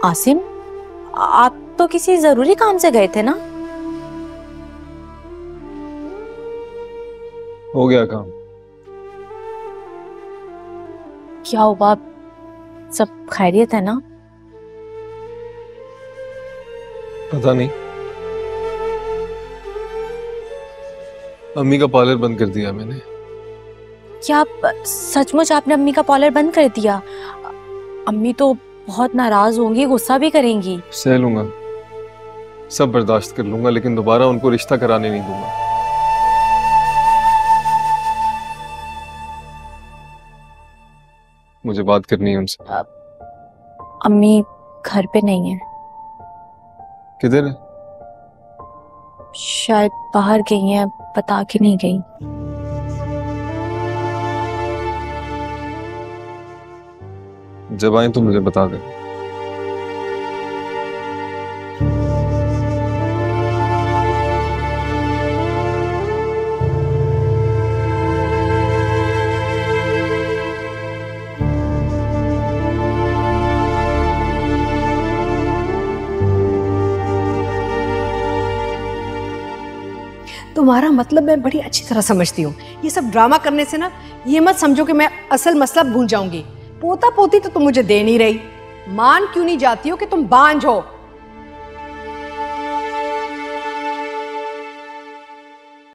आसिम, आप तो किसी जरूरी काम से गए थे ना? हो गया काम। क्या हुआ, सब खैरियत है ना? पता नहीं, अम्मी का पार्लर बंद कर दिया मैंने। क्या सचमुच आपने अम्मी का पार्लर बंद कर दिया? अम्मी तो बहुत नाराज होंगी, गुस्सा भी करेंगी। सह लूंगा, सब बर्दाश्त कर लूंगा, लेकिन दोबारा उनको रिश्ता कराने नहीं दूंगा। मुझे बात करनी है उनसे। अम्मी घर पे नहीं है। किधर है? शायद बाहर गई हैं, बता के नहीं गई। जब आए तो मुझे बता दे। तुम्हारा मतलब मैं बड़ी अच्छी तरह समझती हूँ। ये सब ड्रामा करने से ना ये मत समझो कि मैं असल मसला भूल जाऊंगी। पोता पोती तो तुम मुझे दे नहीं रही। मान क्यों नहीं जाती हो कि तुम बांझ हो?